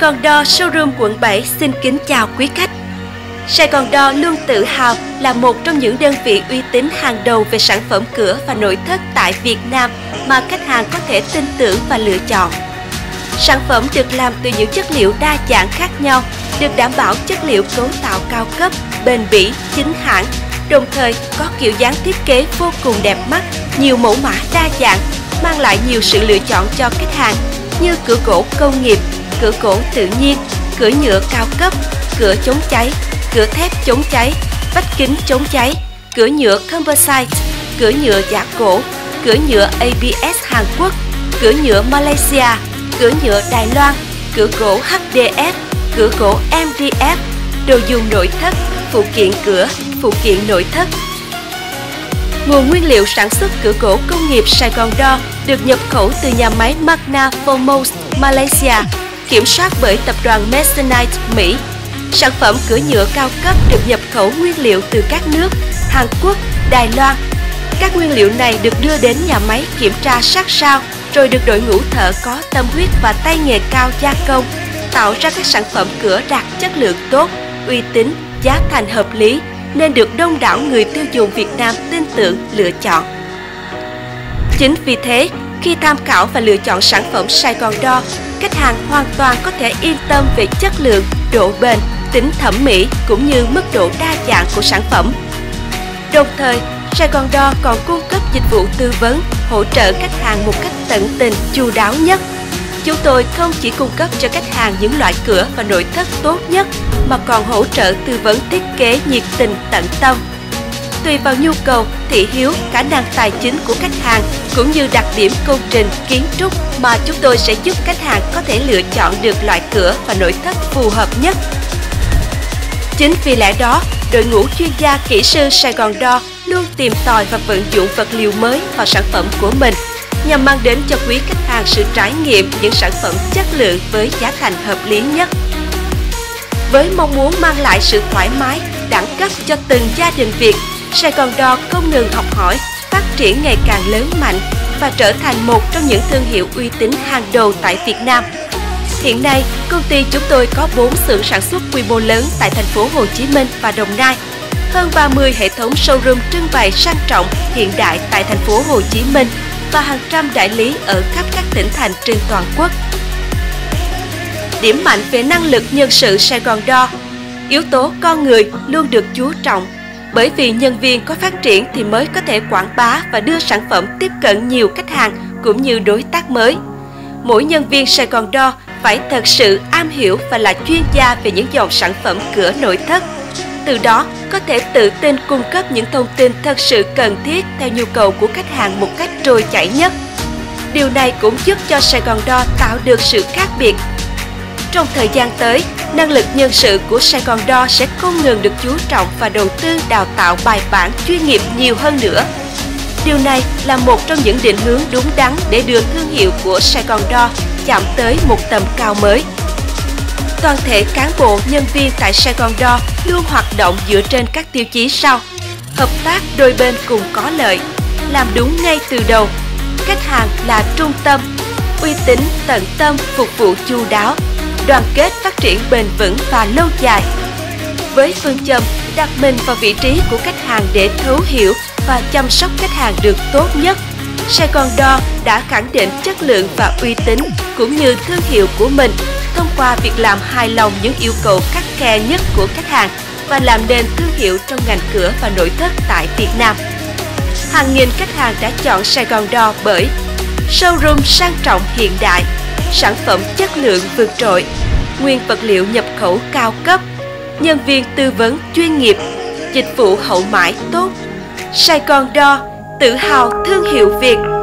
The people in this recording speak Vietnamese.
Gòn Đor showroom quận 7 xin kính chào quý khách. Sài Gòn Đor luôn tự hào là một trong những đơn vị uy tín hàng đầu về sản phẩm cửa và nội thất tại Việt Nam mà khách hàng có thể tin tưởng và lựa chọn. Sản phẩm được làm từ những chất liệu đa dạng khác nhau, được đảm bảo chất liệu cấu tạo cao cấp, bền bỉ, chính hãng, đồng thời có kiểu dáng thiết kế vô cùng đẹp mắt, nhiều mẫu mã đa dạng, mang lại nhiều sự lựa chọn cho khách hàng như cửa gỗ công nghiệp, cửa gỗ tự nhiên, cửa nhựa cao cấp, cửa chống cháy, cửa thép chống cháy, vách kính chống cháy, cửa nhựa composite, cửa nhựa giả cổ, cửa nhựa ABS Hàn Quốc, cửa nhựa Malaysia, cửa nhựa Đài Loan, cửa gỗ HDF, cửa gỗ MDF, đồ dùng nội thất, phụ kiện cửa, phụ kiện nội thất. Nguồn nguyên liệu sản xuất cửa gỗ công nghiệp Sài Gòn Đor được nhập khẩu từ nhà máy Magna Formos, Malaysia, kiểm soát bởi tập đoàn Masonite, Mỹ. Sản phẩm cửa nhựa cao cấp được nhập khẩu nguyên liệu từ các nước Hàn Quốc, Đài Loan. Các nguyên liệu này được đưa đến nhà máy kiểm tra sát sao, rồi được đội ngũ thợ có tâm huyết và tay nghề cao gia công, tạo ra các sản phẩm cửa đạt chất lượng tốt, uy tín, giá thành hợp lý, nên được đông đảo người tiêu dùng Việt Nam tin tưởng lựa chọn. Chính vì thế, khi tham khảo và lựa chọn sản phẩm Sài Gòn Đor, khách hàng hoàn toàn có thể yên tâm về chất lượng, độ bền, tính thẩm mỹ cũng như mức độ đa dạng của sản phẩm. Đồng thời, Sài Gòn Đor còn cung cấp dịch vụ tư vấn, hỗ trợ khách hàng một cách tận tình, chu đáo nhất. Chúng tôi không chỉ cung cấp cho khách hàng những loại cửa và nội thất tốt nhất, mà còn hỗ trợ tư vấn thiết kế nhiệt tình tận tâm. Tùy vào nhu cầu, thị hiếu, khả năng tài chính của khách hàng cũng như đặc điểm công trình, kiến trúc mà chúng tôi sẽ giúp khách hàng có thể lựa chọn được loại cửa và nội thất phù hợp nhất. Chính vì lẽ đó, đội ngũ chuyên gia kỹ sư Sài Gòn Đor luôn tìm tòi và vận dụng vật liệu mới vào sản phẩm của mình, nhằm mang đến cho quý khách hàng sự trải nghiệm những sản phẩm chất lượng với giá thành hợp lý nhất. Với mong muốn mang lại sự thoải mái, đẳng cấp cho từng gia đình Việt, Sài Gòn Đor không ngừng học hỏi, phát triển ngày càng lớn mạnh và trở thành một trong những thương hiệu uy tín hàng đầu tại Việt Nam. Hiện nay, công ty chúng tôi có 4 xưởng sản xuất quy mô lớn tại thành phố Hồ Chí Minh và Đồng Nai, hơn 30 hệ thống showroom trưng bày sang trọng hiện đại tại thành phố Hồ Chí Minh và hàng trăm đại lý ở khắp các tỉnh thành trên toàn quốc. Điểm mạnh về năng lực nhân sự Sài Gòn Đor, yếu tố con người luôn được chú trọng, bởi vì nhân viên có phát triển thì mới có thể quảng bá và đưa sản phẩm tiếp cận nhiều khách hàng cũng như đối tác mới. Mỗi nhân viên Sài Gòn Đor phải thật sự am hiểu và là chuyên gia về những dòng sản phẩm cửa nội thất. Từ đó, có thể tự tin cung cấp những thông tin thật sự cần thiết theo nhu cầu của khách hàng một cách trôi chảy nhất. Điều này cũng giúp cho Sài Gòn Đor tạo được sự khác biệt. Trong thời gian tới, năng lực nhân sự của Sài Gòn Đor sẽ không ngừng được chú trọng và đầu tư đào tạo bài bản chuyên nghiệp nhiều hơn nữa. Điều này là một trong những định hướng đúng đắn để đưa thương hiệu của Sài Gòn Đor chạm tới một tầm cao mới. Toàn thể cán bộ, nhân viên tại Sài Gòn Đor luôn hoạt động dựa trên các tiêu chí sau: hợp tác đôi bên cùng có lợi, làm đúng ngay từ đầu, khách hàng là trung tâm, uy tín tận tâm phục vụ chu đáo, đoàn kết phát triển bền vững và lâu dài. Với phương châm đặt mình vào vị trí của khách hàng để thấu hiểu và chăm sóc khách hàng được tốt nhất, Sài Gòn Đor đã khẳng định chất lượng và uy tín cũng như thương hiệu của mình thông qua việc làm hài lòng những yêu cầu khắt khe nhất của khách hàng và làm nên thương hiệu trong ngành cửa và nội thất tại Việt Nam. Hàng nghìn khách hàng đã chọn Sài Gòn Đor bởi showroom sang trọng hiện đại, sản phẩm chất lượng vượt trội, nguyên vật liệu nhập khẩu cao cấp, nhân viên tư vấn chuyên nghiệp, dịch vụ hậu mãi tốt. Sài Gòn Đor tự hào thương hiệu Việt.